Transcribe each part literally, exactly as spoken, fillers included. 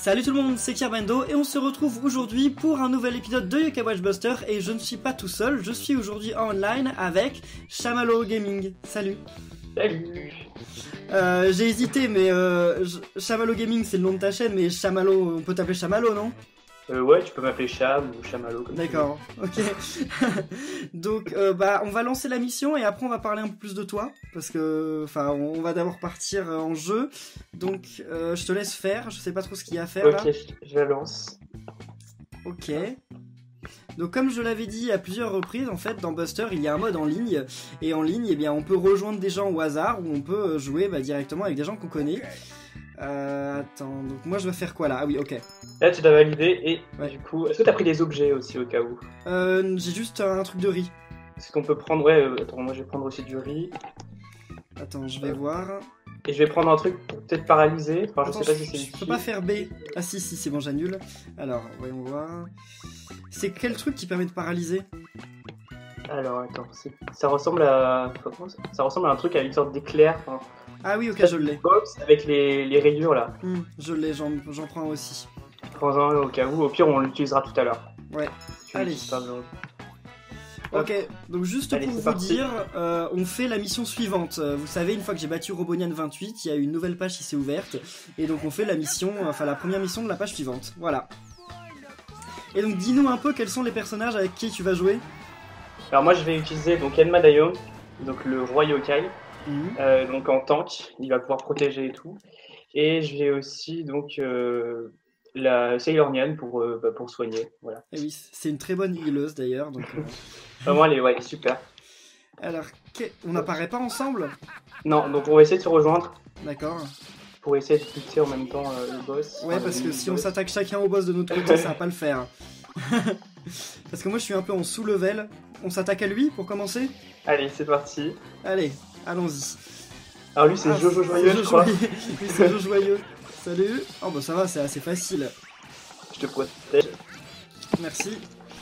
Salut tout le monde, c'est Kerbendo et on se retrouve aujourd'hui pour un nouvel épisode de Yokai Watch Buster et je ne suis pas tout seul, je suis aujourd'hui en online avec Chamallow Gaming. Salut. Salut. Euh, j'ai hésité mais euh, Chamallow Gaming c'est le nom de ta chaîne mais Chamallow, on peut t'appeler Chamallow non? Euh, ouais, tu peux m'appeler Cham ou Chamallow. D'accord, ok. Donc, euh, bah, on va lancer la mission et après on va parler un peu plus de toi. Parce que, enfin, on va d'abord partir en jeu. Donc, euh, je te laisse faire. Je sais pas trop ce qu'il y a à faire là. Ok, je, je la lance. Ok. Donc, comme je l'avais dit à plusieurs reprises, en fait, dans Buster, il y a un mode en ligne. Et en ligne, eh bien, on peut rejoindre des gens au hasard ou on peut jouer bah, directement avec des gens qu'on connaît. Euh, attends, donc moi je vais faire quoi là? Ah oui, ok. Là tu dois valider et Ouais. du coup, est-ce que t'as pris des objets aussi au cas où? Euh, j'ai juste un truc de riz. Est-ce qu'on peut prendre, ouais, euh, attends, moi je vais prendre aussi du riz. Attends, je vais voir. Et je vais prendre un truc pour peut-être paralyser, enfin Attends, je sais pas si c'est je utile. peux pas faire B. Ah si, si, c'est bon, j'annule. Alors, voyons voir. C'est quel truc qui permet de paralyser? Alors attends, c'est- ça ressemble à... comment ça ça ressemble à un truc avec une sorte d'éclair. Enfin, Ah oui, ok, ça, je l'ai. box avec les, les rayures là. Hmm, je l'ai, j'en j'en prends aussi. Prends-en au cas où, au pire on l'utilisera tout à l'heure. Ouais. Tu Allez. l'utilises pas besoin. Ok, donc juste Allez, pour c'est vous parti. dire, euh, on fait la mission suivante. Euh, vous savez, une fois que j'ai battu Robonian vingt-huit, il y a une nouvelle page qui s'est ouverte. Et donc on fait la mission, enfin la première mission de la page suivante. Voilà. Et donc dis-nous un peu quels sont les personnages avec qui tu vas jouer. Alors moi je vais utiliser donc Enma Dayon, donc le roi yokai. Mhm. Euh, donc en tank, il va pouvoir protéger et tout. Et j'ai aussi donc euh, la Sailor Nyan pour, euh, bah, pour soigner. Voilà. Et oui, c'est une très bonne healeuse d'ailleurs. Donc, euh, Vraiment, elle est, ouais, elle est super. alors, que- on n'apparaît pas ensemble? Non, donc on va essayer de se rejoindre D'accord. pour essayer de buter en même temps euh, le boss. Ouais, Enfin, parce le que si on boss. s'attaque chacun au boss de notre côté, ça va pas le faire. Parce que moi je suis un peu en sous-level. On s'attaque à lui pour commencer? Allez, c'est parti. Allez, allons-y. Alors lui, c'est Ah, Jojo Joyeux, c'est je crois. Joyeux. Oui, c'est Jojo Joyeux. Salut. Oh bah ça va, c'est assez facile. Je te protège. Merci.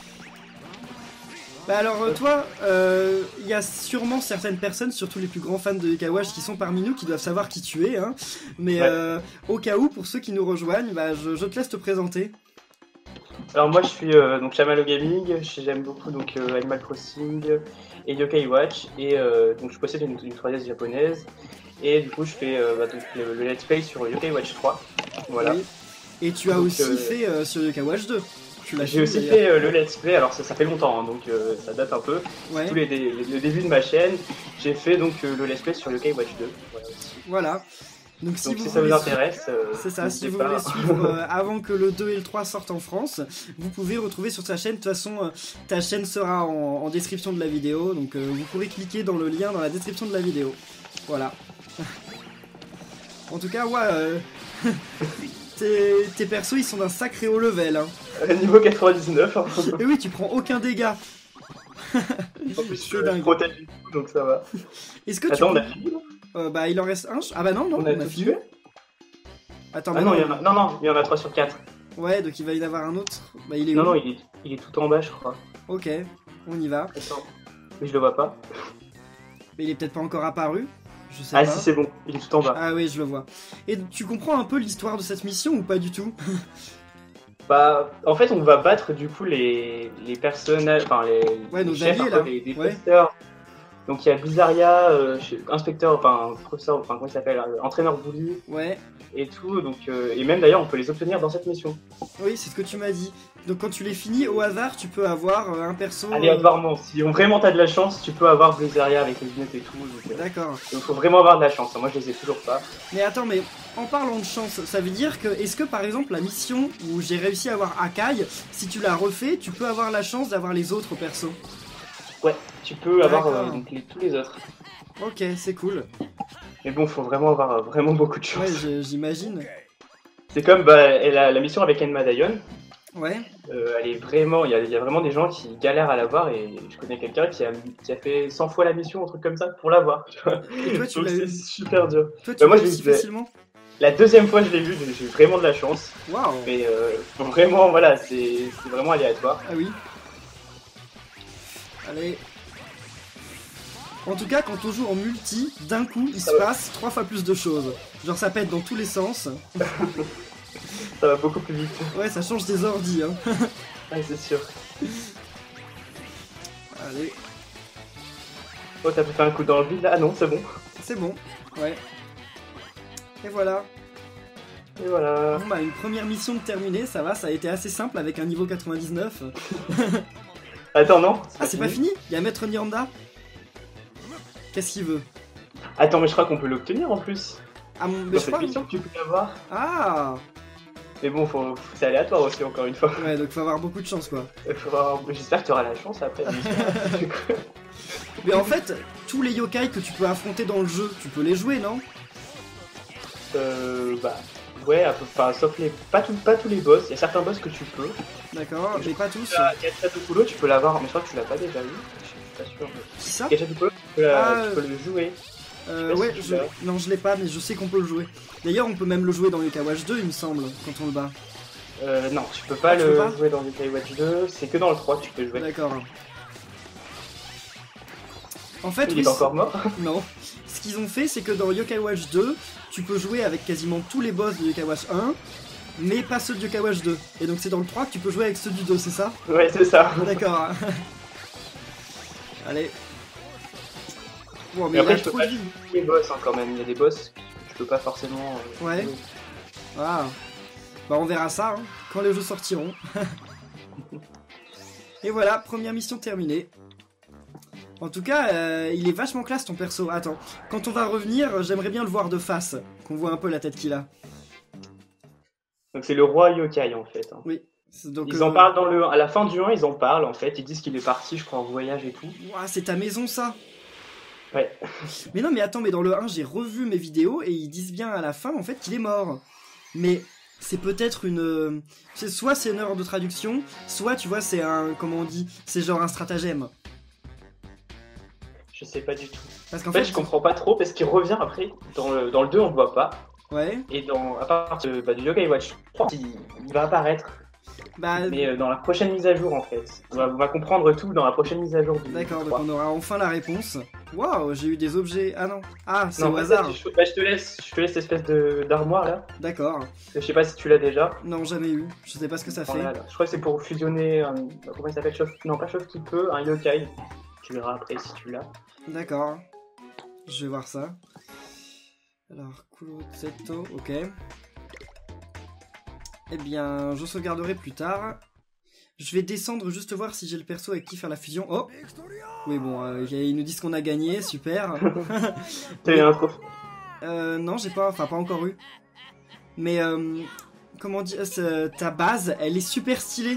Bah alors euh, toi, il euh, y a sûrement certaines personnes, surtout les plus grands fans de Yokai Watch qui sont parmi nous, qui doivent savoir qui tu es, hein. Mais Ouais. euh, au cas où, pour ceux qui nous rejoignent, bah je, je te laisse te présenter. Alors moi, je suis euh, donc Chamallow Gaming. J'aime beaucoup donc euh, Animal Crossing et Yokai Watch. Et euh, donc je possède une, une trois D S japonaise. Et du coup, je fais euh, bah, donc, le, le let's play sur Yokai Watch trois. Voilà. Oui. Et tu as Donc, aussi euh, fait euh, sur Yokai Watch deux. Tu l'as J'ai aussi d'ailleurs. fait euh, le let's play, alors ça, ça fait longtemps, hein, donc euh, ça date un peu. Ouais. Tous les, dé- les- le début de ma chaîne, j'ai fait donc euh, le let's play sur Yokai Watch deux. Voilà, aussi. Voilà. Donc si Donc vous si ça vous voulez intéresse, euh, C'est ça, si n'hésitez vous pas. voulez suivre euh, avant que le deux et le trois sortent en France, vous pouvez retrouver sur sa chaîne. De toute façon, euh, ta chaîne sera en, en description de la vidéo, donc euh, vous pourrez cliquer dans le lien dans la description de la vidéo. Voilà. En tout cas, ouais, euh, tes, tes persos ils sont d'un sacré haut level. Hein. Euh, Niveau quatre-vingt-dix-neuf, hein. Et oui, tu prends aucun dégât. En plus C'est je dingue. protège du coup, donc ça va. Est-ce que Attends, on tu. a fini là Euh, bah, il en reste un. Ah bah non, non, On on a a, tout fini. tué Attends, Ah mais non, il y en a... non, non, il y en a trois sur quatre. Ouais, donc il va y en avoir un autre. Bah, il est Non, où? non, il est, il est tout en bas, je crois. Ok, on y va. Attends, mais je le vois pas. Mais il est peut-être pas encore apparu. Je sais Ah pas. si, c'est bon, il est tout en bas. Ah oui, je le vois. Et tu comprends un peu l'histoire de cette mission ou pas du tout? Bah, en fait, on va battre du coup les, les personnages, enfin les, Ouais, nos les chefs, alliés, un peu, là. les, les Ouais. professeurs. Donc il y a Bizarria, euh, je- inspecteur, enfin professeur, enfin comment il s'appelle, euh, entraîneur bully Ouais, et tout. Donc euh, et même d'ailleurs, on peut les obtenir dans cette mission. oui, c'est ce que tu m'as dit. Donc quand tu les finis au hasard, tu peux avoir euh, un perso. euh, Aléatoirement, si vraiment t'as de la chance, tu peux avoir Bizarria avec les lunettes et tout. Donc euh, D'accord. il faut vraiment avoir de la chance. Moi, je les ai toujours pas. Mais attends, mais en parlant de chance, ça veut dire que est-ce que par exemple la mission où j'ai réussi à avoir Akai, si tu la refais, tu peux avoir la chance d'avoir les autres persos? Ouais, tu peux avoir euh, D'accord. donc, les- tous les autres. Ok, c'est cool. Mais bon, faut vraiment avoir euh, vraiment beaucoup de chance. Ouais, je- j'imagine. C'est comme bah, et la, la mission avec Enma Dayon. Ouais. Euh, elle est vraiment, il y, a- il y a vraiment des gens qui galèrent à l'avoir et je connais quelqu'un qui a, qui a fait cent fois la mission, un truc comme ça, pour l'avoir. tu vois. Et toi, tu Donc l'as c'est eu. super dur. Toi, tu Bah, moi, l'as je eu l'ai si fait. facilement? La deuxième fois que je l'ai vu, j'ai eu vraiment de la chance. Waouh. Mais euh, faut vraiment, voilà, c'est c'est vraiment aléatoire. Ah oui. Allez. En tout cas, quand on joue en multi, d'un coup, il se Ah ouais. passe trois fois plus de choses. Genre, ça pète dans tous les sens. Ça va beaucoup plus vite. Ouais, ça change des ordis, hein. Ouais, c'est sûr. Allez. Oh, t'as fait un coup dans le vide là? Ah non, c'est bon. C'est bon, ouais. Et voilà. Et voilà. Bon bah une première mission terminée, ça va, ça a été assez simple avec un niveau quatre-vingt-dix-neuf. Attends, non. Ah c'est pas fini? Il y a Maître Nyanda. Qu'est-ce qu'il veut? Attends, mais je crois qu'on peut l'obtenir en plus. Ah mon... Mais Dans je cette crois... mission que tu peux l'avoir. Ah. Mais bon, faut... c'est aléatoire aussi, encore une fois. Ouais, donc faut avoir beaucoup de chance quoi. Faut avoir- J'espère que tu auras la chance après. Mais en fait, tous les yokai que tu peux affronter dans le jeu, tu peux les jouer, non? euh, bah, ouais, à peu- enfin, sauf les. Pas, tout... pas tous les boss, il y a certains boss que tu peux. D'accord, mais pas tous. Gachatokulo, tu peux l'avoir, mais je crois que tu l'as pas déjà vu. Je suis pas sûr. mais- Qui ça? Gachatokulo, tu peux, la- Ah, tu peux le jouer. Euh, je sais pas ouais, si tu je... l'as. non je l'ai pas, mais je sais qu'on peut le jouer. D'ailleurs, on peut même le jouer dans Yokai Watch deux, il me semble, quand on le bat. Euh, non, tu peux pas Ah, tu le peux pas jouer dans Yokai Watch deux, c'est que dans le trois que tu peux jouer. D'accord. En fait, Il oui, est pas encore mort. non. Ce qu'ils ont fait, c'est que dans Yokai Watch deux, tu peux jouer avec quasiment tous les boss de Yokai Watch un, mais pas ceux de Yokai Watch deux. Et donc c'est dans le trois que tu peux jouer avec ceux du deux, c'est ça? Ouais, c'est ça. D'accord. Allez. Bon, mais Et après, il a je peux trop pas de vie. Les boss hein, quand même, il y a des boss que tu peux pas forcément. euh, Ouais. jouer. Ah. Bah on verra ça, hein, quand les jeux sortiront. Et voilà, première mission terminée. En tout cas, euh, il est vachement classe ton perso. Attends, quand on va revenir, j'aimerais bien le voir de face, qu'on voit un peu la tête qu'il a. Donc c'est le roi yokai en fait. hein. Oui. C'est Donc, Ils euh, en parlent dans le. À la fin du un, ils en parlent en fait. Ils disent qu'il est parti, je crois, en voyage et tout. ouah, c'est ta maison ça. Ouais. Mais non, mais attends, mais dans le un, j'ai revu mes vidéos et ils disent bien à la fin en fait qu'il est mort. Mais c'est peut-être une. euh, c'est- Soit c'est une erreur de traduction, soit tu vois, c'est un. Comment on dit? C'est genre un stratagème. Je sais pas du tout. Parce qu'en En fait, fait. je comprends pas trop parce qu'il revient après. Dans le, dans le deux, on le voit pas. Ouais. Et dans, à partir de, bah, du Yokai Watch trois, il, il va apparaître. Bah. Mais euh, dans la prochaine mise à jour en fait. On va, on va comprendre tout dans la prochaine mise à jour du D'accord, donc trois. on aura enfin la réponse. Waouh, j'ai eu des objets. Ah non. Ah, c'est Non, au peut-être, hasard. Je, bah, je te laisse, je te laisse l'espèce de d'armoire là. D'accord. Je sais pas si tu l'as déjà. Non, jamais eu. Je sais pas ce que ça fait. Voilà, là. Je crois que c'est pour fusionner. Un, comment il s'appelle Chauffe- Non, pas chauffe qui peut, un yokai. Tu verras après si tu l'as. D'accord. Je vais voir ça. Alors, Kuroseto, ok. Eh bien, je sauvegarderai plus tard. Je vais descendre juste voir si j'ai le perso avec qui faire la fusion. Oh! Oui, bon, euh, ils nous disent qu'on a gagné, super. T'as eu un trophée. Euh, non, j'ai pas, enfin pas encore eu. Mais euh, comment dire, euh, ta base, elle est super stylée.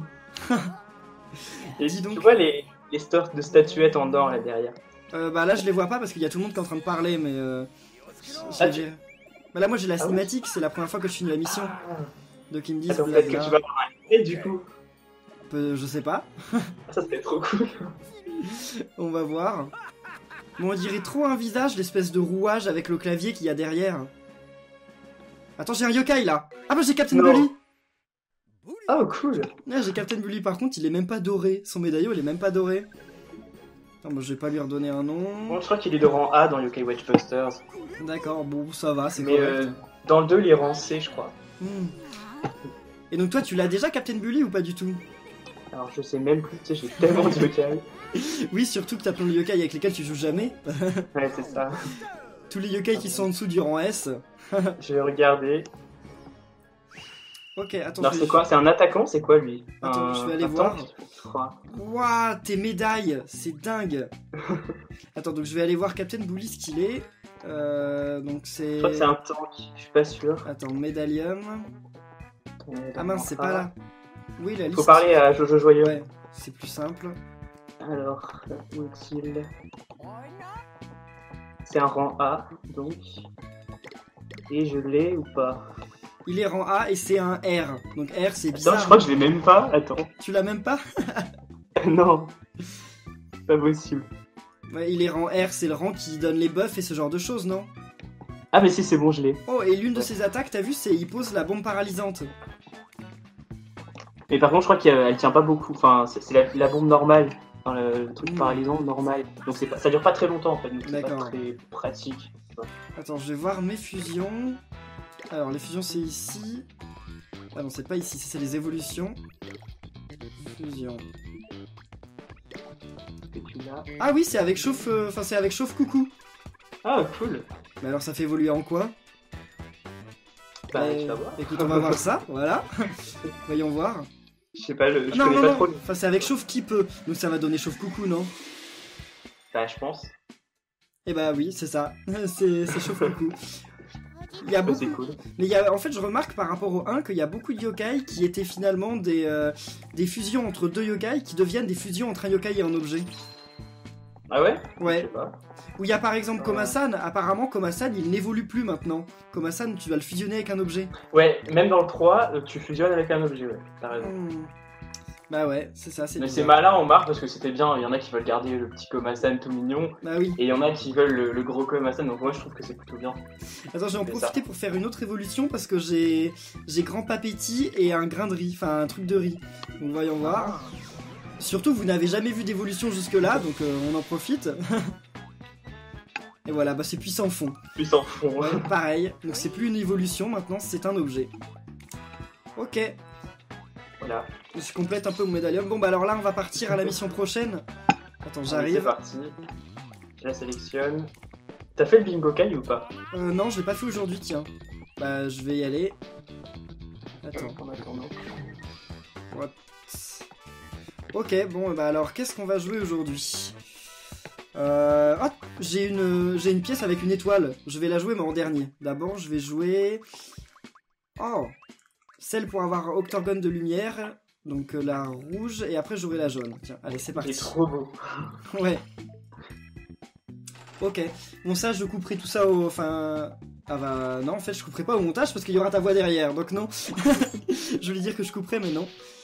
Et Dis donc. tu vois les, les stores de statuettes en or là derrière. Euh, bah là, je les vois pas parce qu'il y a tout le monde qui est en train de parler, mais. Euh, Ah, j'ai- Bah là, moi j'ai la Ah ouais. cinématique, c'est la première fois que je finis la mission. Donc ils me disent. Attends, peut-être que blabla. tu vas avoir un et du coup. Peu- je sais pas. Ça serait trop cool. On va voir. Bon, on dirait trop un visage, l'espèce de rouage avec le clavier qu'il y a derrière. Attends, j'ai un yokai là. Ah bah j'ai Captain Non. Bully. Oh cool. Ah, j'ai Captain Bully par contre, il est même pas doré. Son médaillon, il est même pas doré. Attends, bah, je vais pas lui redonner un nom. Bon, je crois qu'il est de rang A dans Yokai Watch Busters. D'accord, bon, ça va, c'est Mais correct. euh, dans le deux, il est rang C, je crois. Hmm. Et donc toi, tu l'as déjà Captain Bully ou pas du tout? Alors je sais même plus, tu sais, j'ai tellement de yokai. Oui, surtout que t'as plein de yokai avec lesquels tu joues jamais. Ouais, c'est ça. Tous les yokai qui sont en dessous du rang S. Je vais regarder. Ok, attends, Alors je vais... c'est quoi? C'est un attaquant? C'est quoi lui? Attends, un... je vais aller un voir. tank, je crois. Ouah, tes médailles, c'est dingue. Attends, donc je vais aller voir Captain Bully ce qu'il est. Euh, donc c'est... Je crois que c'est un tank, je suis pas sûr. Attends, Medallium. Ah mince, c'est pas là. Oui, la liste. Faut parler à Jojo Joyeux. Ouais, c'est plus simple. Alors, où est-il? C'est un rang A, donc. Et je l'ai ou pas? Il est rang A et c'est un R. Donc R, c'est Attends, bizarre. je crois que je l'ai même pas. Attends. Tu l'as même pas? Non. C'est pas possible. Ouais, il est rang R, c'est le rang qui donne les buffs et ce genre de choses, non? Ah mais si, c'est bon, je l'ai. Oh, et l'une de ses attaques, t'as vu, c'est il pose la bombe paralysante. Mais par contre, je crois qu'elle tient pas beaucoup. Enfin, c'est c'est la, la bombe normale. Enfin, le, le truc Mm. paralysant normal. Donc c'est pas, ça dure pas très longtemps en fait. Donc c'est pas D'accord. très pratique. Attends, je vais voir mes fusions. Alors, les fusions, c'est ici. Ah non, c'est pas ici, c'est les évolutions. Fusion. Et puis là... Ah oui, c'est avec chauffe... Enfin, c'est avec chauffe coucou. Ah, cool. Mais alors, ça fait évoluer en quoi? Bah, Euh, tu vas voir. Écoute, on va voir ça, voilà. Voyons voir. Je sais pas, je non, connais non, pas non. trop. le- Enfin, c'est avec chauffe qui peut. Donc ça va donner chauffe coucou, non? Bah, je pense. Eh bah oui, c'est ça. c'est c'est chauffe coucou. Il y a Bah, beaucoup... c'est cool. Mais il y a... en fait, je remarque par rapport au un qu'il y a beaucoup de yokai qui étaient finalement des, euh, des fusions entre deux yokai qui deviennent des fusions entre un yokai et un objet. Ah ouais? Je Ouais. sais pas. Où il y a par exemple Euh. Komasan, apparemment Komasan il n'évolue plus maintenant. Komasan, tu vas le fusionner avec un objet. Ouais, même dans le trois, euh, tu fusionnes avec un objet, ouais. T'as raison. Hmm. Bah ouais, c'est ça, c'est Mais c'est bizarre. malin en marque parce que c'était bien. Il y en a qui veulent garder le petit Komasan tout mignon. Bah oui. Et il y en a qui veulent le, le gros Komasan. Donc moi, je trouve que c'est plutôt bien. Attends, je vais en C'est profiter pour faire une autre évolution parce que j'ai j'ai grand papéti et un grain de riz, enfin un truc de riz. Donc voyons voir. Surtout, vous n'avez jamais vu d'évolution jusque-là, donc euh, on en profite. Et voilà, bah c'est puissant fond. Plus en fond. Ouais, pareil. Donc c'est plus une évolution, maintenant c'est un objet. Ok, Voilà. je complète un peu mon médaillon. Bon bah alors là, on va partir à la mission prochaine. Attends, Allez, C'est j'arrive. parti. Je la sélectionne. T'as fait le bingo kai ou pas? Euh, non, je l'ai pas fait aujourd'hui, tiens. Bah je vais y aller. Attends. En attendant. What? Ok, bon, bah alors, qu'est-ce qu'on va jouer aujourd'hui? euh... Ah, j'ai une, j'ai une pièce avec une étoile. Je vais la jouer, mais en dernier. D'abord, je vais jouer... Oh! Celle pour avoir octogone de lumière. Donc euh, la rouge, et après j'aurai la jaune. Tiens, allez, c'est Il est parti. trop beau. Ouais. Ok. Bon, ça, je couperai tout ça au... Enfin... Ah bah non, en fait, je couperai pas au montage parce qu'il y aura ta voix derrière. Donc non. Je voulais dire que je couperai, mais non.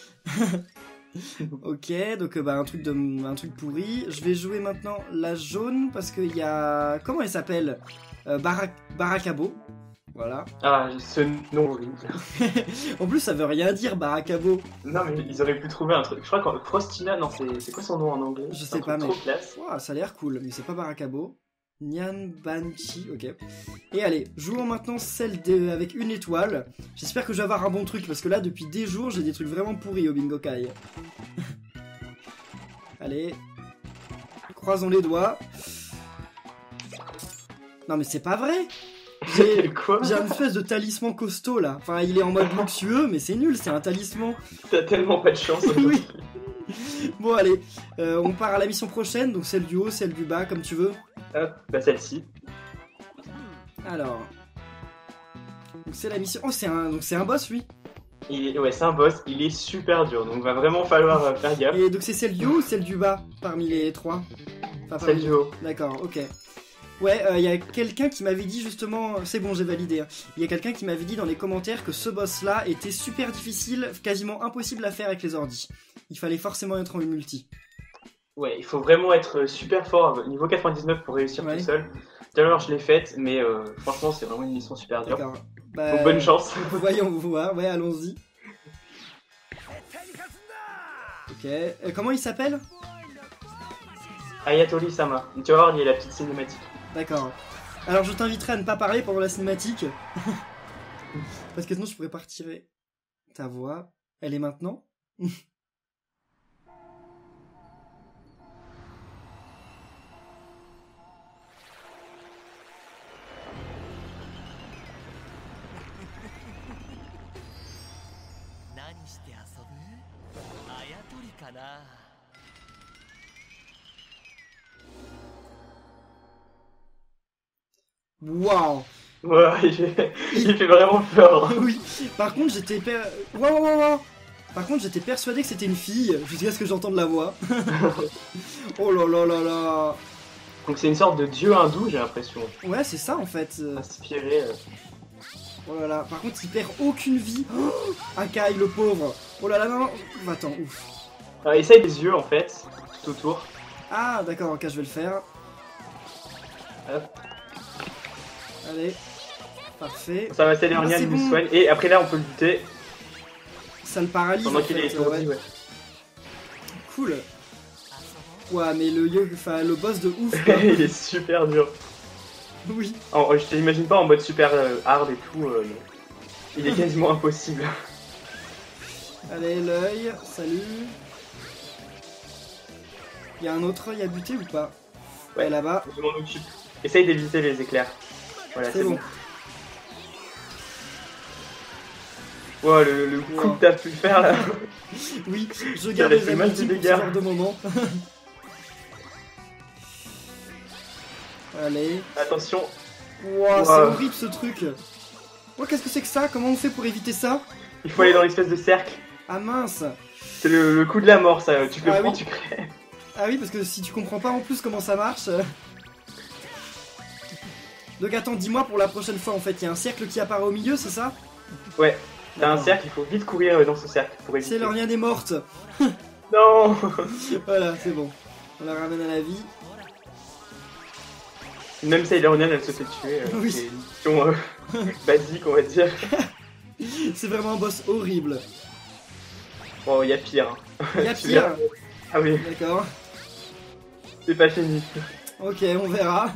Ok, donc euh, bah, un truc de un truc pourri. Je vais jouer maintenant la jaune parce qu'il y a... Comment elle s'appelle? euh, Barak... Barakabo. Voilà. Ah, ce nom horrible. En plus, ça veut rien dire, Barakabo. Non, mais ils auraient pu trouver un truc. Je crois que Frostina, non, c'est c'est quoi son nom en anglais? Je C'est sais un pas, truc mais- trop classe. Ouah, ça a l'air cool, mais c'est pas Barakabo. Nyan Banchi, ok. Et allez, jouons maintenant celle de... avec une étoile. J'espère que je vais avoir un bon truc, parce que là, depuis des jours, j'ai des trucs vraiment pourris au Bingo Kai. Allez. Croisons les doigts. Non mais c'est pas vrai. J'ai Quoi? j'ai une espèce de talisman costaud là. Enfin, il est en mode luxueux, mais c'est nul, c'est un talisman. T'as tellement pas de chance. Oui. Bon allez, euh, on part à la mission prochaine, donc celle du haut, celle du bas, comme tu veux. Hop, bah celle-ci. Alors, donc c'est la mission. Oh, c'est un, donc c'est un boss, lui. Il est- Ouais, c'est un boss, il est super dur, donc va vraiment falloir euh, faire gaffe. Et donc c'est celle du haut ou celle du bas parmi les trois? Enfin, Celle parmi- du haut. D'accord, ok. Ouais, il euh, y a quelqu'un qui m'avait dit justement, c'est bon, j'ai validé. Il hein. y a quelqu'un qui m'avait dit dans les commentaires que ce boss-là était super difficile, quasiment impossible à faire avec les ordis. Il fallait forcément être en multi. Ouais, il faut vraiment être super fort, niveau quatre-vingt-dix-neuf pour réussir Ouais. tout seul. Tout à l'heure, je l'ai faite, mais euh, franchement, c'est vraiment une mission super dure. D'accord. Bah, Donc bonne chance. Voyons voir, ouais, allons-y. Ok, euh, comment il s'appelle? Ayatollah Sama. Tu vas voir, il y a la petite cinématique. D'accord. Alors je t'inviterai à ne pas parler pendant la cinématique. Parce que sinon je pourrais pas retirer ta voix. Elle est maintenant? Waouh. Ouais, il fait, il fait vraiment peur. hein. Oui. Par contre j'étais per... Waouh waouh waouh. Par contre j'étais persuadé que c'était une fille jusqu'à ce que j'entende la voix. Oh là là là là. Donc c'est une sorte de dieu hindou, j'ai l'impression. Ouais c'est ça en fait. Inspiré. euh. Oh là là. Par contre il perd aucune vie. Oh, Akai le pauvre. Oh là là non. Attends ouf. Alors, essaye les yeux en fait, tout autour. Ah d'accord, ok je vais le faire. Hop. Allez. Parfait. Ça va s'aider en Ah, lien c'est de bon. Swan. Et après là, on peut le buter Ça le paralyse pendant en qu'il fait, est étourdi. ouais. Ouais. Cool. Ouais mais le yo, enfin le boss de ouf. quoi. il est super dur. Oui. En- je t'imagine pas en mode super euh, hard et tout. euh, mais il est quasiment impossible. Allez, l'œil, salut. Il y a un autre œil à buter ou pas? Ouais, là-bas. Je m'en occupe. Essaye d'éviter les éclairs. Voilà, c'est bon. bon. Wow, le, le coup wow. que t'as pu faire là. Oui, je garde les amis pour ce genre de moment. Allez. Attention. Wow, wow. C'est horrible ce truc. Oh, qu'est-ce que c'est que ça? Comment on fait pour éviter ça? Il faut aller dans l'espèce de cercle. Ah mince. C'est le, le coup de la mort ça, tu le ah, prends, oui. tu crèves. Ah oui, parce que si tu comprends pas en plus comment ça marche... Donc attends, dis-moi pour la prochaine fois en fait, il y a un cercle qui apparaît au milieu, c'est ça? Ouais, t'as un cercle, il faut vite courir dans ce cercle pour éviter. C'est l'Ornienne est morte. Non. Voilà, c'est bon. On la ramène à la vie. Même si l'Ornienne elle se fait tuer, euh, oui. c'est une mission euh, basique on va dire. C'est vraiment un boss horrible. Bon, il y a pire. Hein. Il y a pire. Ah oui. D'accord. C'est pas fini. Ok, on verra.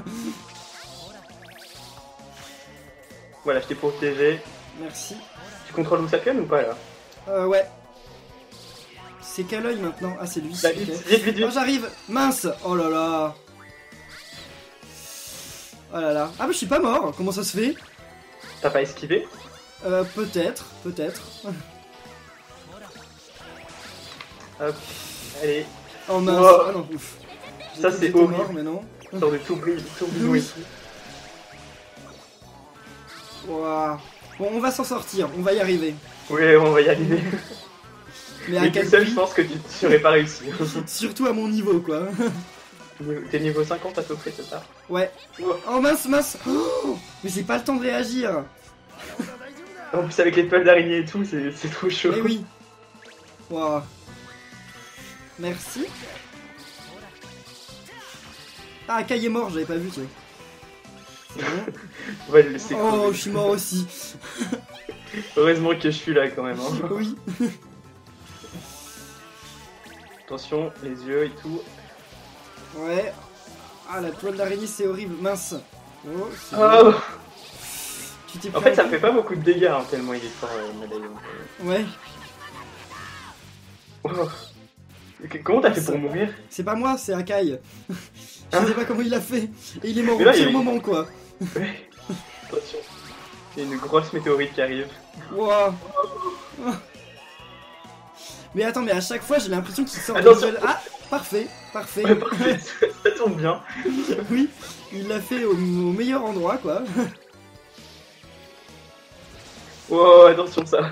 Voilà, je t'ai protégé. Merci. Tu contrôles où ça pionne ou pas là? Euh, ouais. C'est quel œil maintenant? Ah, c'est lui. Bah, vite, okay. vite, vite, vite. Oh, j'arrive. Mince. Oh là là. Oh là là. Ah, mais je suis pas mort. Comment ça se fait? T'as pas esquivé? Euh, peut-être. Peut-être. Hop. Allez. Oh mince. Wow. Ah non, ouf. Ça, c'est horrible. Mort, mais non. Genre de tourbillon oui. et tout. Wow. Bon, on va s'en sortir, on va y arriver. Oui, on va y arriver. Mais, Mais tout seul, je pense que tu n'aurais pas réussi. Surtout à mon niveau, quoi. T'es niveau cinquante à peu près, c'est ça? Ouais. Oh, oh mince, mince. Oh, mais j'ai pas le temps de réagir. En plus, avec les peuls d'araignée et tout, c'est trop chaud. Eh oui. Wow. Merci. Ah, Kai est mort, j'avais pas vu, tu vois. C'est bon. Ouais, le laisser oh, crever. je suis mort aussi. Heureusement que je suis là quand même. Hein. Oui. Attention, les yeux et tout. Ouais. Ah, la toile d'araignée, c'est horrible. Mince. Oh, oh. Tu t'es En fait, ça me fait pas beaucoup de dégâts, hein, tellement il est fort, euh, médaillon. Ouais. Oh. Comment t'as fait pour mourir? C'est pas moi, c'est Akai. Je hein? sais pas comment il a fait. Et il est mort là, au pire il... moment, quoi. Ouais. Attention. Il y a une grosse météorite qui arrive. Wow. Mais attends, mais à chaque fois, j'ai l'impression qu'il sort Attention. de nouvelles... Ah, parfait, parfait. Ouais, parfait. Ça tombe bien. Oui, il l'a fait au, au meilleur endroit, quoi. Wow, attention ça.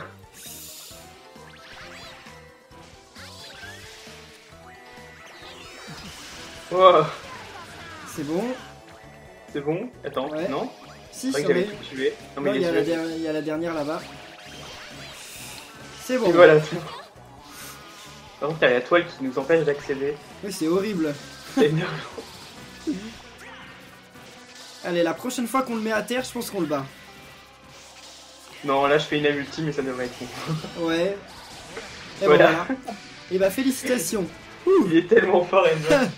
Wow. C'est bon. C'est bon? Attends, ouais. non? Si, c'est vrai que tout tué. Non, mais non, il, y a la tué. il y a la dernière là-bas. C'est bon. Et voilà, c'est bon. Par contre, il y a la toile qui nous empêche d'accéder. Oui, c'est horrible. C'est énervant. Allez, la prochaine fois qu'on le met à terre, je pense qu'on le bat. Non, là je fais une âme ultime mais ça devrait être bon. Ouais. Et voilà. voilà. Et bah félicitations. Ouh. Il est tellement fort, Enzo.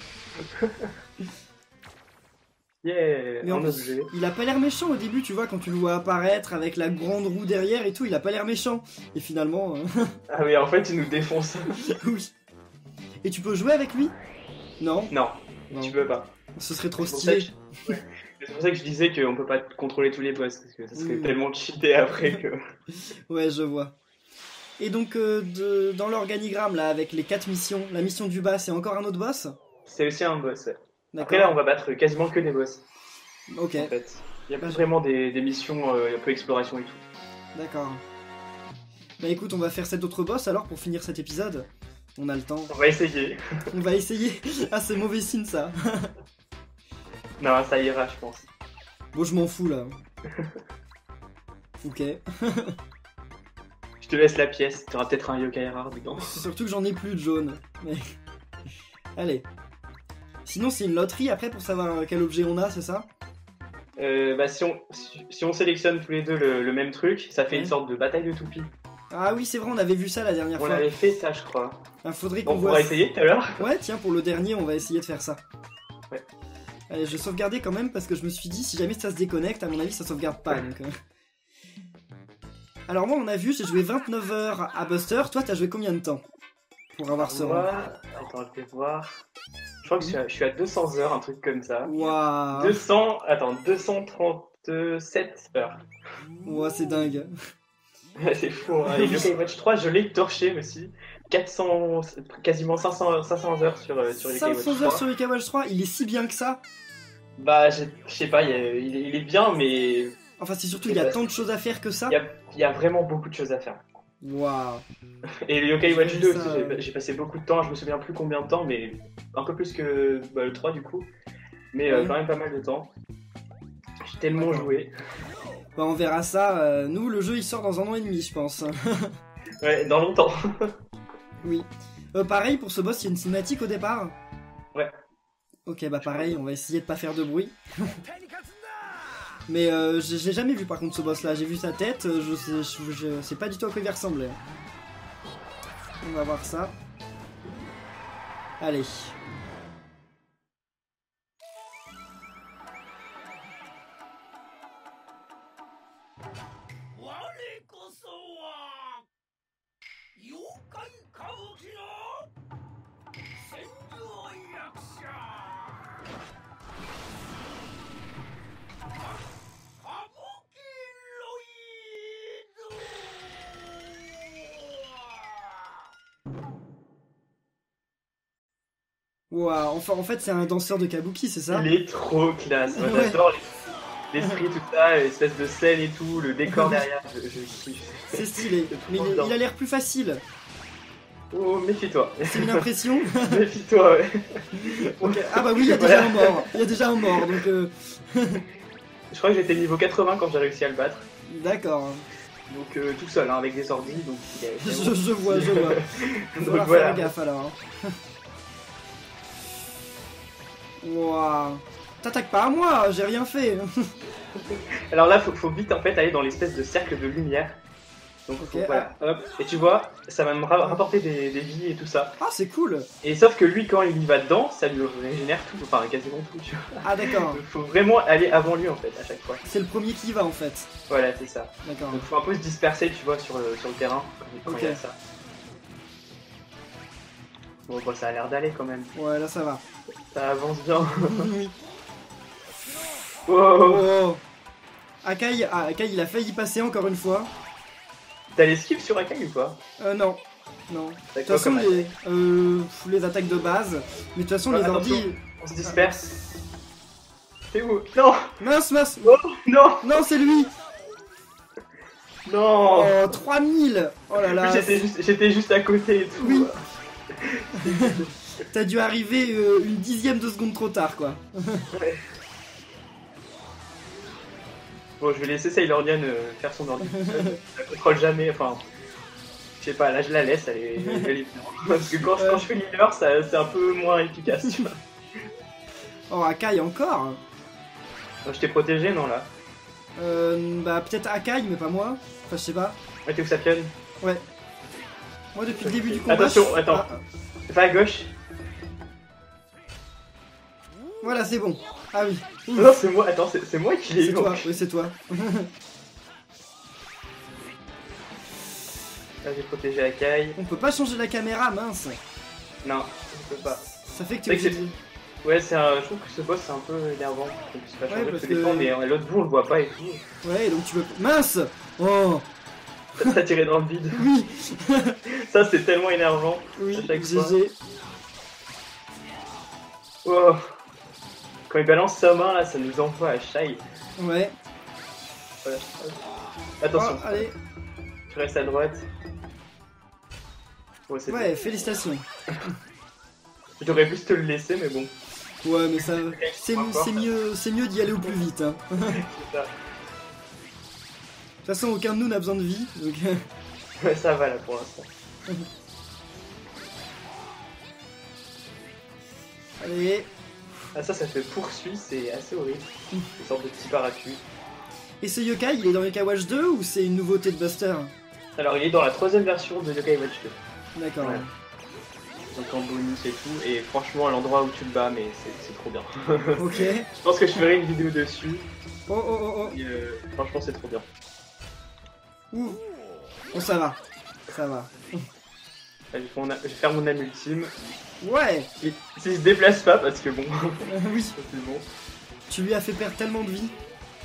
Yeah, mais en plus, il a pas l'air méchant au début, tu vois, quand tu le vois apparaître avec la grande roue derrière et tout, il a pas l'air méchant. Et finalement... Euh... ah oui, en fait, il nous défonce. Oui. Et tu peux jouer avec lui? Non. Non, non, tu peux pas. Ce serait trop stylé. Je... Ouais. C'est pour ça que je disais qu'on peut pas contrôler tous les boss, parce que ça serait mmh. tellement cheaté après que... Ouais, je vois. Et donc, euh, de... dans l'organigramme, là, avec les quatre missions, la mission du bas, c'est encore un autre boss? C'est aussi un boss. Après là, on va battre quasiment que des boss. Ok. En fait. Il y a plus vraiment des, des missions euh, un peu exploration et tout. D'accord. Bah écoute, on va faire cet autre boss alors pour finir cet épisode. On a le temps. On va essayer. On va essayer. Ah, c'est mauvais signe ça. Non, ça ira, je pense. Bon, je m'en fous là. Ok. Je te laisse la pièce, tu auras peut-être un yokai rare dedans. C'est surtout que j'en ai plus de jaune. Mais... Allez. Sinon, c'est une loterie après pour savoir quel objet on a, c'est ça? euh, Bah, si on, si, si on sélectionne tous les deux le, le même truc, ça fait ouais. une sorte de bataille de toupies. Ah oui, c'est vrai, on avait vu ça la dernière on fois. On avait fait ça, je crois. Ah, faudrait qu'on on voit. pourra essayer tout à l'heure. Ouais, tiens, pour le dernier, on va essayer de faire ça. Ouais. Allez, je vais sauvegarder quand même parce que je me suis dit, si jamais ça se déconnecte, à mon avis, ça sauvegarde pas. Donc, euh... Alors moi, on a vu, j'ai joué vingt-neuf heures à Buster. Toi, t'as joué combien de temps pour avoir ce rang? Moi, attends, je vais voir. Je crois que je suis, à, je suis à deux cents heures, un truc comme ça. Waouh. deux cents, attends, deux cent trente-sept heures. Ouah, c'est dingue. C'est fou, hein. Et Yokai Watch trois, je l'ai torché aussi. quatre cents, quasiment cinq cents, cinq cents heures sur, euh, sur Yokai Watch cinq cents heures trois. sur Yokai Watch trois, il est si bien que ça? Bah, je je sais pas, il, est- il est, il est bien, mais Enfin, c'est surtout, il y a tant de choses à faire que ça. il y a, il y a vraiment beaucoup de choses à faire. Waouh. Et le Yokai Watch Ouais, deux ça, aussi, ouais. j'ai- j'ai passé beaucoup de temps, je me souviens plus combien de temps, mais un peu plus que bah, le trois du coup. Mais euh, Ouais. quand même pas mal de temps. J'ai tellement D'accord. joué. Bah, on verra ça. euh, Nous, le jeu, il sort dans un an et demi, je pense. Ouais, dans longtemps. Oui. Euh, pareil, pour ce boss, il y a une cinématique au départ? Ouais. Ok, bah pareil, on va essayer de pas faire de bruit. Mais euh, j'ai j'ai jamais vu par contre ce boss là, j'ai vu sa tête, euh, je sais, je, je sais pas du tout à quoi il ressemblait. On va voir ça. Allez. Waouh, enfin en fait c'est un danseur de kabuki, c'est ça? Il est trop classe. Moi Ouais. j'adore les- l'esprit, tout ça, l'espèce de scène et tout, le décor derrière. Je, je kiffe. C'est stylé, C'est mais trop il, bien. il a l'air plus facile. Oh, méfie-toi. C'est une impression. Méfie-toi, ouais. Ok. Ah bah oui, il y a déjà un mort. Il y a déjà un mort, donc euh... Je crois que j'étais niveau quatre-vingts quand j'ai réussi à le battre. d'accord. Donc euh, tout seul, hein, avec des ordis. Donc, il est Je, vraiment- je vois, je vois. Il Donc faudra voilà. faire gaffe alors. Waouh. T'attaques pas à moi, j'ai rien fait. Alors là, faut, faut vite en fait aller dans l'espèce de cercle de lumière. Donc Ok, faut- voilà, hop. Et tu vois, ça va me ra- rapporter des, des vies et tout ça. Ah, c'est cool. Et sauf que lui, quand il y va dedans, ça lui régénère tout, enfin quasiment tout, tu vois. Ah d'accord. Donc faut vraiment aller avant lui en fait, à chaque fois. C'est le premier qui y va en fait. Voilà, c'est ça. D'accord. Donc faut un peu se disperser, tu vois, sur le, sur le terrain, quand il- quand Ok. il y a ça. Bon, bah, ça a l'air d'aller quand même. Ouais, là ça va. Ça avance bien. Oui. Wow. Oh. Akai, ah, Akai il a failli passer encore une fois. T'as l'esquive sur Akai ou pas? Euh non. Non. De T'as toute quoi façon comme les, euh, les attaques de base. Mais de toute façon Ouais, les attention. ordi. On se disperse. T'es où? Non! Mince, mince. Oh, non! Non, c'est lui. Non! Oh, trois mille. Oh là En là. plus, J'étais juste, j'étais juste à côté et tout. Oui. T'as dû arriver euh, une dixième de seconde trop tard, quoi. Bon, je vais laisser Sailor Diane euh, faire son ordi. tout seul. Je la contrôle jamais, enfin. Je sais pas, là je la laisse, elle est, elle est bien. Parce que quand, je- quand je fais l'healer, ça- c'est un peu moins efficace, tu vois. Oh, Akai encore. Donc, je t'ai protégé, non là? Euh, bah, peut-être Akai, mais pas moi. Enfin, je sais pas. Ouais, t'es où Sapion? Ouais. Moi, depuis le début du combat. Attention, je- attends. Ah, Va à gauche. voilà, c'est bon. Ah oui. Ouf. Non, c'est moi, attends, c'est c'est moi qui l'ai C'est eu. toi, donc. oui, c'est toi. Là, j'ai protégé Akai. On peut pas changer la caméra, mince. Non, je peux pas. Ça fait que C'est t'es que obligé. Ouais, c'est un... je trouve que ce boss c'est un peu énervant qu'on puisse pas Ouais, changer parce parce que que- des fois, mais euh, l'autre bout on le voit pas et tout. Ouais, donc tu veux. Mince. Oh. Ça tiré dans le vide. Oui. Ça c'est tellement énervant. Oui, À chaque fois. G G. Oh. Quand il balance sa main là, ça nous envoie à Shai. Ouais. Voilà. Oh, Attention, allez. tu restes à droite. Ouais, c'est Ouais, félicitations. bon. J'aurais pu te le laisser, mais bon. Ouais, mais ça. C'est Pas fort. c'est mieux, c'est mieux d'y aller au plus vite. Hein. De C'est ça. toute façon, aucun de nous n'a besoin de vie. Donc... Ouais, ça va là pour l'instant. Allez. Ah, ça, ça fait poursuit, c'est assez horrible. Une sorte de petit parapluie. Et ce yokai, il est dans Yokai Watch deux ou c'est une nouveauté de Buster? Alors, il est dans la troisième version de Yokai Watch deux. D'accord. Ouais. Donc en bonus et tout, et franchement l'endroit où tu le bats, mais c'est c'est trop bien. Ok. Je pense que je ferai une vidéo dessus, Oh oh oh oh. et euh, franchement c'est trop bien. Ouh. Bon, ça va. Ça va. Je vais faire mon, je vais faire mon âme ultime. Ouais. Et s'il se déplace pas, parce que bon. Euh, oui. C'est bon. Tu lui as fait perdre tellement de vie.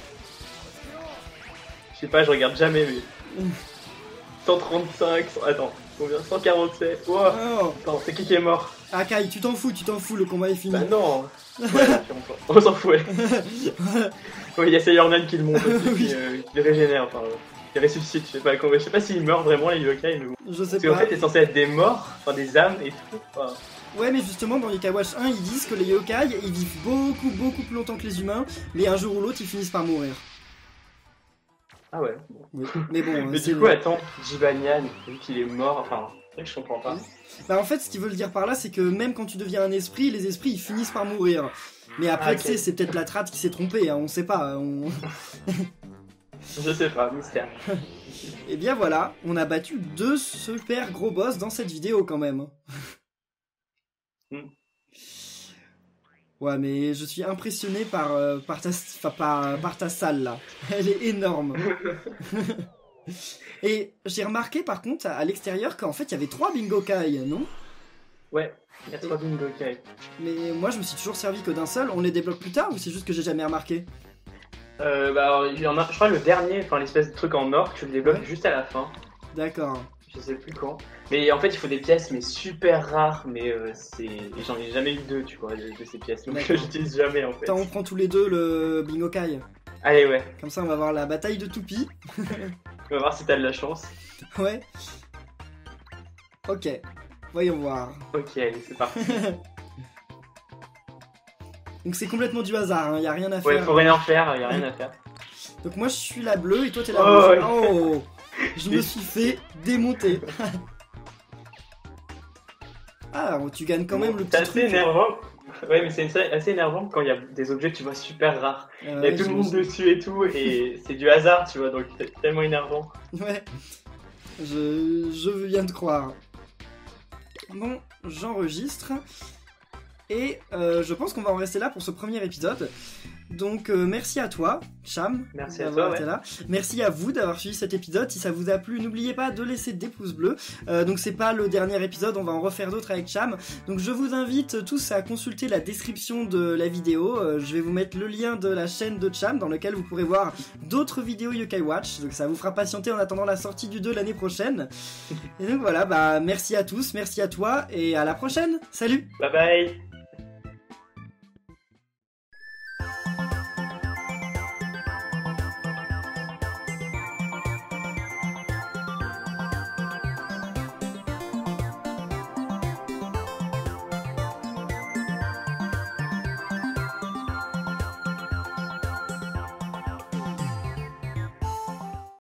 Je sais pas, je regarde jamais, mais. cent trente-cinq, attends, combien? cent quarante-sept. Wow. Oh. Attends, c'est qui qui est mort? Ah, Kai, tu t'en fous, tu t'en fous, le combat est fini. Bah non. Ouais, on s'en fout, ouais. Oui, il y a Sailor Nun qui le monte aussi, Oui. qui, euh, qui le régénère, enfin, euh, qui ressuscite, je sais pas, je sais pas s'il meurt vraiment les yokai, mais bon. Je sais Parce qu'en pas. fait, c'est censé être des morts, enfin des âmes et tout. Enfin, Ouais, mais justement, dans Yokai Watch un, ils disent que les yokai, ils vivent beaucoup, beaucoup plus longtemps que les humains, mais un jour ou l'autre, ils finissent par mourir. ah ouais. Oui. Mais bon, Mais c'est... du coup, attends, Jibanyan, vu qu'il est mort, enfin, c'est vrai que je comprends pas. Bah en fait, ce qu'ils veulent dire par là, c'est que même quand tu deviens un esprit, les esprits, ils finissent par mourir. Mais après, Ah, tu ok. sais, c'est peut-être la trad qui s'est trompée, hein, on sait pas. On... Je sais pas, mystère. Et bien voilà, on a battu deux super gros boss dans cette vidéo quand même. Mm. Ouais, mais je suis impressionné par, euh, par, ta, enfin, par, par ta salle là. Elle est énorme. Et j'ai remarqué par contre à l'extérieur qu'en fait il y avait trois bingo kai, non? Ouais, il y a trois bingo kai. Mais moi je me suis toujours servi que d'un seul. On les débloque plus tard ou c'est juste que j'ai jamais remarqué? Euh, bah, alors, il y en a, je crois le dernier, enfin l'espèce de truc en or, tu le débloques Ouais. juste à la fin. D'accord. Je sais plus quand. Mais en fait, il faut des pièces, mais super rares. Mais euh, c'est, et j'en ai jamais eu deux, tu vois, de, de ces pièces. Donc D'accord. j'utilise jamais en fait. Attends, on prend tous les deux le bingo kai. Allez, ouais. Comme ça on va voir la bataille de Toupie. On va voir si t'as de la chance. Ouais. Ok. Voyons voir. Ok, allez, c'est parti. Donc c'est complètement du hasard, il n'y a rien à faire. Ouais, faut rien faire, y a rien à faire. Donc moi je suis la bleue et toi t'es la Oh, rouge. ouais. Oh, je me suis fait démonter. Ah, tu gagnes quand même le C'est petit assez truc. énervant. Ouais, mais c'est assez énervant quand il y a des objets, tu vois, super rares. Ah Il y a ouais, tout le monde j'imagine. dessus et tout, et c'est du hasard, tu vois, donc c'est tellement énervant. Ouais. Je, je veux bien te croire. Bon, j'enregistre. Et euh, je pense qu'on va en rester là pour ce premier épisode. Donc euh, merci à toi, Cham, Merci à d'avoir toi, été ouais. là. Merci à vous d'avoir suivi cet épisode. Si ça vous a plu, n'oubliez pas de laisser des pouces bleus. Euh, donc c'est pas le dernier épisode, on va en refaire d'autres avec Cham. Donc je vous invite tous à consulter la description de la vidéo. Euh, je vais vous mettre le lien de la chaîne de Cham dans lequel vous pourrez voir d'autres vidéos Yokai Watch. Donc ça vous fera patienter en attendant la sortie du deux l'année prochaine. Et donc voilà, bah merci à tous, merci à toi et à la prochaine. Salut! Bye bye!